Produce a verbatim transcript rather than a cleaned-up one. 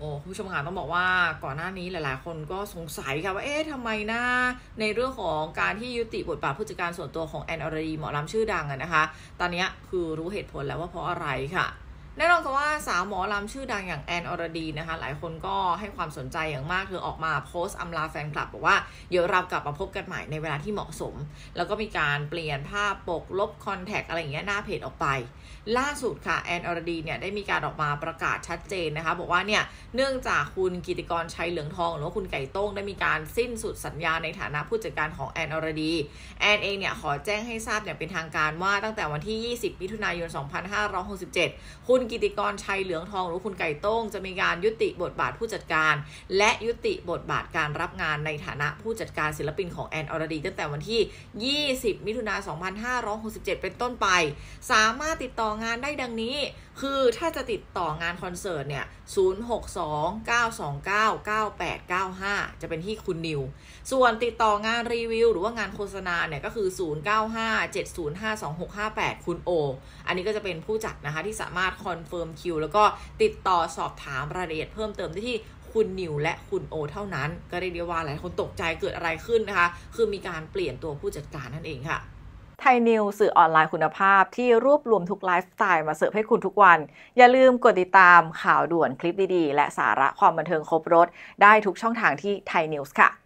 โอ้คุณผู้ชมค่ะต้องบอกว่าก่อนหน้านี้หลายๆคนก็สงสัยค่ะว่าเอ๊ะทำไมนะในเรื่องของการที่ยุติบทบาทผู้จัดการส่วนตัวของแอนอรดีหมอลำชื่อดังอะนะคะตอนนี้คือรู้เหตุผลแล้วว่าเพราะอะไรค่ะแน่นอนค่ะว่าสาวหมอลำชื่อดังอย่างแอนอรดีนะคะหลายคนก็ให้ความสนใจอย่างมากเธอออกมาโพสต์อำลาแฟนคลับบอกว่าเดี๋ยวเรากลับมาพบกันใหม่ในเวลาที่เหมาะสมแล้วก็มีการเปลี่ยนภาพปกลบคอนแทคอะไรอย่างเงี้ยหน้าเพจออกไปล่าสุดค่ะแอนอรดีเนี่ยได้มีการออกมาประกาศชัดเจนนะคะบอกว่าเนี่ยเนื่องจากคุณกิติกรชัยเหลืองทองหรือว่าคุณไก่โต้งได้มีการสิ้นสุดสัญญาในฐานะผู้จัดการของแอนอรดีแอนเองเนี่ยขอแจ้งให้ทราบอย่างเป็นทางการว่าตั้งแต่วันที่ยี่สิบมิถุนายนสองพันห้าร้อยหกสิบเจ็ดคุณกิติกรชัยเหลืองทองหรือคุณไก่โต้งจะมีการยุติบทบาทผู้จัดการและยุติบทบาทการรับงานในฐานะผู้จัดการศิลปินของแอนอรดีตั้งแต่วันที่ยี่สิบมิถุนายนสองพันห้าร้อยหกสิบเจ็ดเป็นต้นไปสามารถติดต่องานได้ดังนี้คือถ้าจะติดต่องานคอนเสิร์ตเนี่ยศูนย์ หก สอง เก้า สอง เก้า เก้า แปด เก้า ห้าจะเป็นที่คุณนิวส่วนติดต่องานรีวิวหรือว่างานโฆษณาเนี่ยก็คือศูนย์ เก้า ห้า เจ็ด ศูนย์ ห้า สอง หก ห้า แปดคุณโออันนี้ก็จะเป็นผู้จัดนะคะที่สามารถคอนเฟิร์มคิวแล้วก็ติดต่อสอบถามรายละเอียดเพิ่มเติมได้ที่คุณนิวและคุณโอเท่านั้นก็เรียกได้ว่าหลายคนตกใจเกิดอะไรขึ้นนะคะคือมีการเปลี่ยนตัวผู้จัดการนั่นเองค่ะไทยนิวสื่อออนไลน์คุณภาพที่รวบรวมทุกไลฟ์สไตล์มาเสิร์ฟให้คุณทุกวันอย่าลืมกดติดตามข่าวด่วนคลิปดีๆและสาระความบันเทิงครบรสได้ทุกช่องทางที่ไทยนิวส์ค่ะ